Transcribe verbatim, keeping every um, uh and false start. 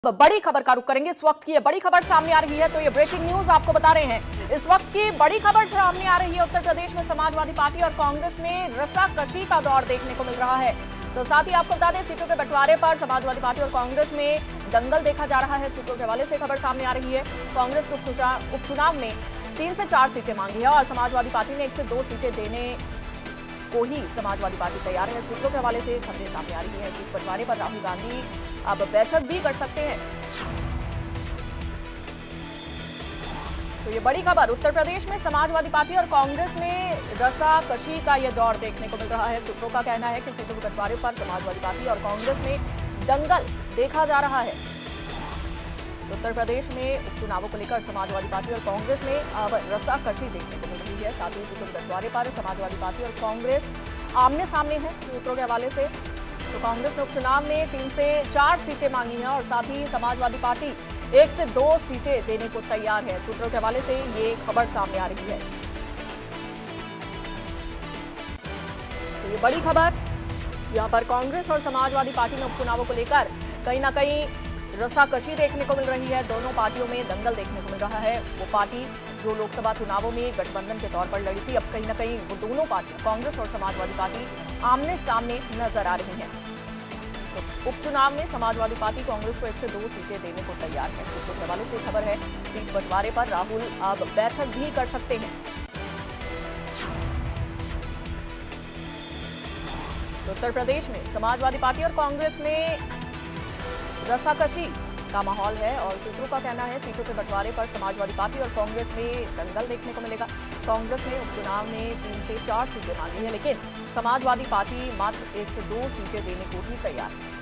बड़ी खबर का रुख करेंगे। इस वक्त की ये बड़ी खबर सामने आ रही है, तो ये ब्रेकिंग न्यूज आपको बता रहे हैं। इस वक्त की बड़ी खबर सामने आ रही है, उत्तर प्रदेश में समाजवादी पार्टी और कांग्रेस में रस्साकशी का दौर देखने को मिल रहा है। तो साथ ही आपको बता दें, सीटों के बंटवारे पर समाजवादी पार्टी और कांग्रेस में दंगल देखा जा रहा है। सूत्रों के हवाले से खबर सामने आ रही है। कांग्रेस को उपचुनाव में तीन से चार सीटें मांगी है और समाजवादी पार्टी ने एक से दो सीटें देने को ही समाजवादी पार्टी तैयार है। सूत्रों के हवाले से खबरें सामने आ रही है। सीट बंटवारे पर राहुल गांधी अब बैठक भी कर सकते हैं। तो ये बड़ी खबर, उत्तर प्रदेश में समाजवादी पार्टी और कांग्रेस में रस्साकशी का यह दौर देखने को मिल रहा है। सूत्रों का कहना है कि सीटों के बंटवारे पर समाजवादी पार्टी और कांग्रेस में दंगल देखा जा रहा है। उत्तर प्रदेश में उपचुनावों को लेकर समाजवादी पार्टी और कांग्रेस में अब रस्साकशी देखने को मिल रही है। साथ ही सीटों के बंटवारे पर समाजवादी पार्टी और कांग्रेस आमने सामने है। सूत्रों के हवाले से तो कांग्रेस ने उपचुनाव में तीन से चार सीटें मांगी हैं और साथ ही समाजवादी पार्टी एक से दो सीटें देने को तैयार है। सूत्रों के हवाले से ये खबर सामने आ रही है। तो ये बड़ी खबर, यहां पर कांग्रेस और समाजवादी पार्टी में उपचुनावों को लेकर कहीं ना कहीं रस्साकशी देखने को मिल रही है। दोनों पार्टियों में दंगल देखने को मिल रहा है। वो पार्टी जो लोकसभा चुनावों में गठबंधन के तौर पर लड़ी थी, अब कहीं ना कहीं वो दोनों पार्टी, कांग्रेस और समाजवादी पार्टी, आमने सामने नजर आ रही हैं। तो उपचुनाव में समाजवादी पार्टी कांग्रेस को एक से दो सीटें देने को तैयार है। सूत्रों के हवाले से खबर है, सीट बंटवारे पर राहुल अब बैठक भी कर सकते हैं। तो उत्तर प्रदेश में समाजवादी पार्टी और कांग्रेस में रस्साकशी का माहौल है और सूत्रों का कहना है सीटों के बंटवारे पर समाजवादी पार्टी और कांग्रेस में दंगल देखने को मिलेगा। कांग्रेस ने उपचुनाव में तीन से चार सीटें मांगी है, लेकिन समाजवादी पार्टी मात्र एक से दो सीटें देने को ही तैयार है।